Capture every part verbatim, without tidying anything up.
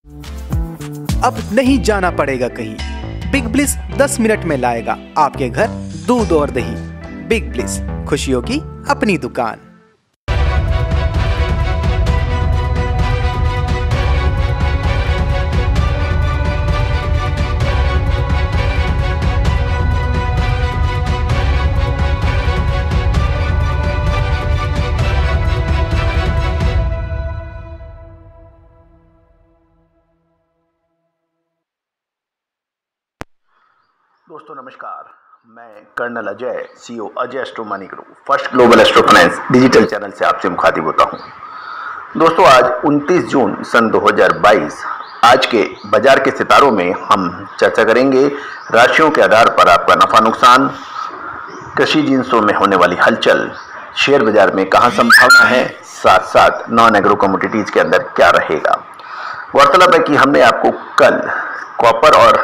अब नहीं जाना पड़ेगा कहीं, बिग ब्लिस दस मिनट में लाएगा आपके घर दूध और दही। बिग ब्लिस, खुशियों की अपनी दुकान। दोस्तों नमस्कार, मैं colonel Ajay, CEO Ajay astro money group, first global astro finance digital channel से आपसे मुखातिब होता हूं। दोस्तों आज उनतीस जून सन दो हज़ार बाईस, आज के बाजार के सितारों में हम चर्चा करेंगे राशियों के आधार पर आपका नफा नुकसान, कृषि जिन्सों में होने वाली हलचल, शेयर बाजार में कहां संभावना है, साथ साथ नॉन एग्रो कमोडिटीज के अंदर क्या रहेगा। गौरतलब है कि हमने आपको कल कॉपर और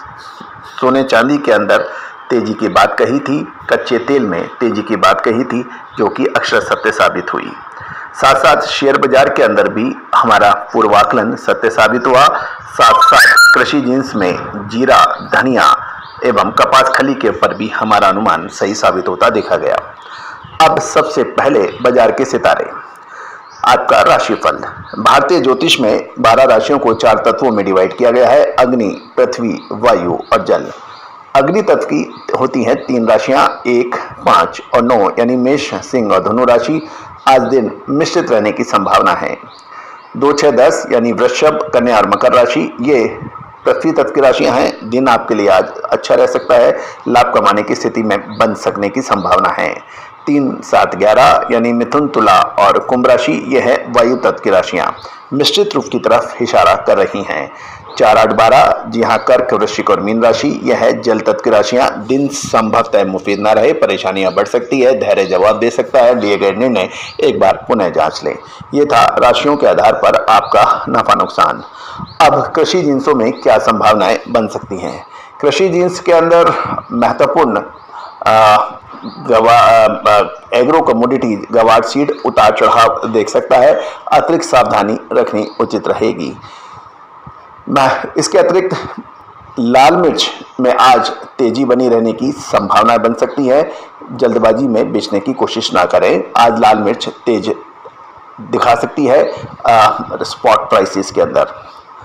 सोने चांदी के अंदर तेजी की बात कही थी, कच्चे तेल में तेजी की बात कही थी, जो कि अक्षर सत्य साबित हुई। साथ साथ शेयर बाजार के अंदर भी हमारा पूर्वाकलन सत्य साबित हुआ। साथ साथ कृषि जिन्स में जीरा, धनिया एवं कपास खली के ऊपर भी हमारा अनुमान सही साबित होता देखा गया। अब सबसे पहले बाजार के सितारे, आपका राशिफल। भारतीय ज्योतिष में बारह राशियों को चार तत्वों में डिवाइड किया गया है, अग्नि, पृथ्वी, वायु और जल। अग्नि तत्व की होती हैं तीन राशियां, एक, पाँच और नौ, यानी मेष, सिंह और धनु राशि। आज दिन मिश्रित रहने की संभावना है। दो, छः, दस यानी वृषभ, कन्या और मकर राशि, ये पृथ्वी तत्व की राशियां हैं। दिन आपके लिए आज अच्छा रह सकता है, लाभ कमाने की स्थिति में बन सकने की संभावना है। तीन, सात, ग्यारह यानी मिथुन, तुला और कुंभ राशि, ये है वायु तत्व की राशियां, मिश्रित रूप की तरफ इशारा कर रही हैं। चार, आठ, बारह, जी हाँ, कर्क, वृश्चिक और मीन राशि, यह है जल तत्व की राशियां। दिन संभवतः मुफीद न रहे, परेशानियां बढ़ सकती है, धैर्य जवाब दे सकता है, लिए गए निर्णय एक बार पुनः जांच लें। ये था राशियों के आधार पर आपका नफा नुकसान। अब कृषि जिन्सों में क्या संभावनाएं बन सकती हैं। कृषि जिन्स के अंदर महत्वपूर्ण गवा एग्रो कमोडिटीज, गवार सीड उतार चढ़ाव देख सकता है, अतिरिक्त सावधानी रखनी उचित रहेगी। इसके अतिरिक्त लाल मिर्च में आज तेजी बनी रहने की संभावना बन सकती है, जल्दबाजी में बेचने की कोशिश ना करें। आज लाल मिर्च तेज दिखा सकती है स्पॉट प्राइसेस के अंदर।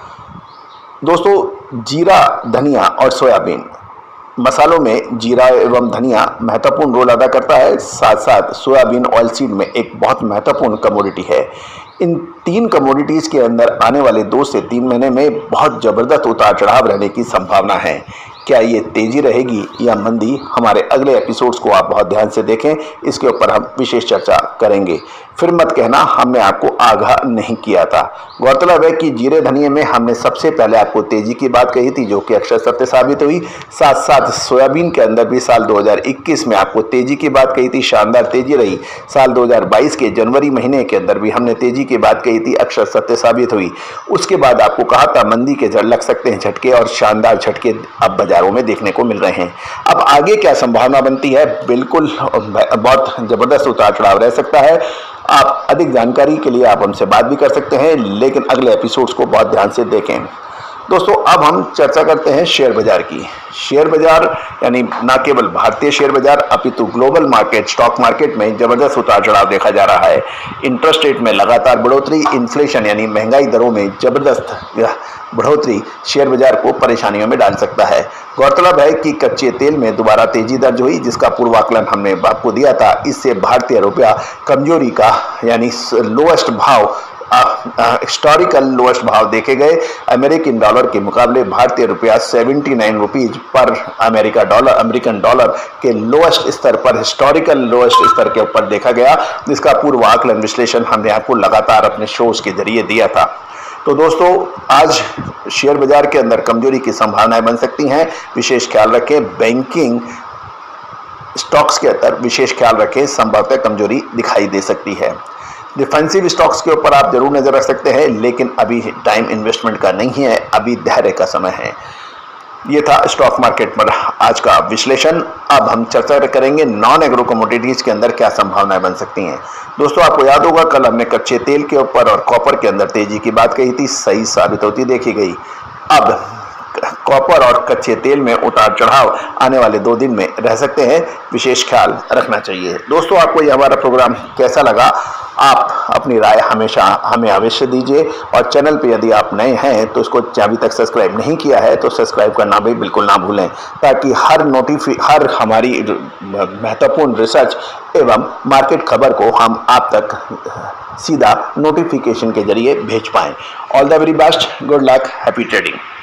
दोस्तों जीरा, धनिया और सोयाबीन, मसालों में जीरा एवं धनिया महत्वपूर्ण रोल अदा करता है, साथ साथ सोयाबीन ऑयल सीड में एक बहुत महत्वपूर्ण कमोडिटी है। इन तीन कमोडिटीज़ के अंदर आने वाले दो से तीन महीने में बहुत ज़बरदस्त उतार चढ़ाव रहने की संभावना है। क्या ये तेज़ी रहेगी या मंदी, हमारे अगले एपिसोड्स को आप बहुत ध्यान से देखें, इसके ऊपर हम विशेष चर्चा करेंगे। फिर मत कहना हमने आपको आगाह नहीं किया था। गौरतलब है कि जीरे धनिये में हमने सबसे पहले आपको तेजी की बात कही थी, जो कि अक्षर सत्य साबित हुई। साथ साथ सोयाबीन के अंदर भी साल दो हज़ार इक्कीस में आपको तेजी की बात कही थी, शानदार तेजी रही। साल दो हज़ार बाईस के जनवरी महीने के अंदर भी हमने तेजी की बात कही थी, अक्षर सत्य साबित हुई। उसके बाद आपको कहा था मंदी के जड़ लग सकते हैं झटके, और शानदार झटके अब बाजारों में देखने को मिल रहे हैं। अब आगे क्या संभावना बनती है, बिल्कुल बहुत जबरदस्त उतार चढ़ाव रह सकता है। आप अधिक जानकारी के लिए आप हमसे बात भी कर सकते हैं, लेकिन अगले एपिसोड्स को बहुत ध्यान से देखें। दोस्तों अब हम चर्चा करते हैं शेयर बाजार की। शेयर बाजार यानी न केवल भारतीय शेयर बाजार अपितु ग्लोबल मार्केट, स्टॉक मार्केट में जबरदस्त उतार चढ़ाव देखा जा रहा है। इंटरेस्ट रेट में लगातार बढ़ोतरी, इन्फ्लेशन यानी महंगाई दरों में जबरदस्त बढ़ोतरी शेयर बाजार को परेशानियों में डाल सकता है। गौरतलब है कि कच्चे तेल में दोबारा तेजी दर्ज हुई, जिसका पूर्वाकलन हमने आपको दिया था। इससे भारतीय रुपया कमजोरी का यानी लोएस्ट भाव, हिस्टोरिकल लोएस्ट भाव देखे गए। अमेरिकन डॉलर के मुकाबले भारतीय रुपया उन्यासी रुपीज पर अमेरिका डॉलर अमेरिकन डॉलर के लोएस्ट स्तर पर, हिस्टोरिकल लोएस्ट स्तर के ऊपर देखा गया, जिसका पूर्व आकलन विश्लेषण हमने आपको लगातार अपने शोज के जरिए दिया था। तो दोस्तों आज शेयर बाजार के अंदर कमजोरी की संभावनाएं बन सकती हैं, विशेष ख्याल रखें। बैंकिंग स्टॉक्स के अंदर विशेष ख्याल रखें, संभवतः कमजोरी दिखाई दे सकती है। डिफेंसिव स्टॉक्स के ऊपर आप जरूर नजर रख सकते हैं, लेकिन अभी टाइम इन्वेस्टमेंट का नहीं है, अभी धैर्य का समय है। ये था स्टॉक मार्केट पर आज का विश्लेषण। अब हम चर्चा करेंगे नॉन एग्रो कमोडिटीज के अंदर क्या संभावनाएं बन सकती हैं। दोस्तों, आपको याद होगा कल हमने कच्चे तेल के ऊपर और कॉपर के अंदर तेजी की बात कही थी, सही साबित होती देखी गई। अब कॉपर और कच्चे तेल में उतार चढ़ाव आने वाले दो दिन में रह सकते हैं, विशेष ख्याल रखना चाहिए। दोस्तों, आपको यह हमारा प्रोग्राम कैसा लगा, आप अपनी राय हमेशा हमें अवश्य दीजिए और चैनल पे यदि आप नए हैं तो इसको अभी तक सब्सक्राइब नहीं किया है तो सब्सक्राइब करना भी बिल्कुल ना भूलें, ताकि हर नोटिफि हर हमारी महत्वपूर्ण रिसर्च एवं मार्केट खबर को हम आप तक सीधा नोटिफिकेशन के जरिए भेज पाएँ। All the very best, good luck, happy trading.